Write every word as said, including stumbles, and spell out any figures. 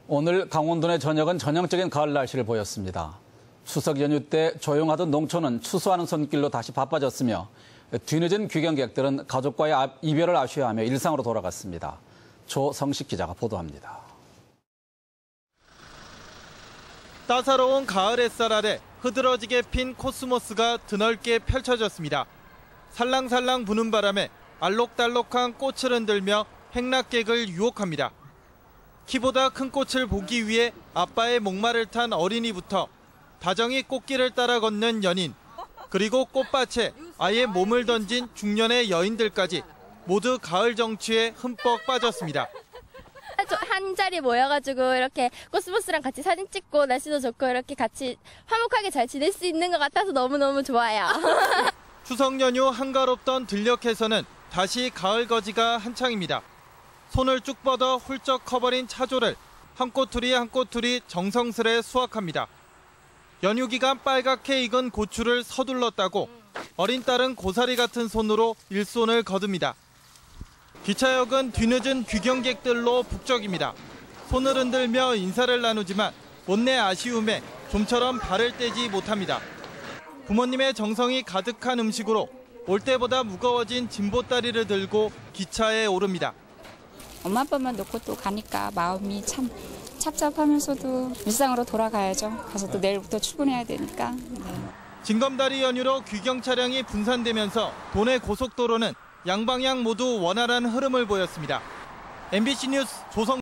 오늘 강원도 내 저녁은 전형적인 가을 날씨를 보였습니다. 추석 연휴 때 조용하던 농촌은 추수하는 손길로 다시 바빠졌으며 뒤늦은 귀경객들은 가족과의 이별을 아쉬워하며 일상으로 돌아갔습니다. 조성식 기자가 보도합니다. 따사로운 가을 햇살 아래 흐드러지게 핀 코스모스가 드넓게 펼쳐졌습니다. 살랑살랑 부는 바람에 알록달록한 꽃을 흔들며 행락객을 유혹합니다. 키보다 큰 꽃을 보기 위해 아빠의 목마를 탄 어린이부터 다정히 꽃길을 따라 걷는 연인, 그리고 꽃밭에 아예 몸을 던진 중년의 여인들까지 모두 가을 정취에 흠뻑 빠졌습니다. 한 자리 모여가지고 이렇게 코스모스랑 같이 사진 찍고 날씨도 좋고 이렇게 같이 화목하게 잘 지낼 수 있는 것 같아서 너무너무 좋아요. 추석 연휴 한가롭던 들녘에서는 다시 가을 거지가 한창입니다. 손을 쭉 뻗어 훌쩍 커버린 차조를 한 꼬투리 한 꼬투리 정성스레 수확합니다. 연휴 기간 빨갛게 익은 고추를 서둘렀다고 어린 딸은 고사리 같은 손으로 일손을 거둡니다. 기차역은 뒤늦은 귀경객들로 북적입니다. 손을 흔들며 인사를 나누지만 못내 아쉬움에 좀처럼 발을 떼지 못합니다. 부모님의 정성이 가득한 음식으로 올 때보다 무거워진 진보다리를 들고 기차에 오릅니다. 엄마 아빠만 놓고 또 가니까 마음이 참 착잡하면서도 일상으로 돌아가야죠. 가서 또 내일부터 출근해야 되니까. 네. 징검다리 연휴로 귀경 차량이 분산되면서 도내 고속도로는 양방향 모두 원활한 흐름을 보였습니다. 엠비씨 뉴스 조성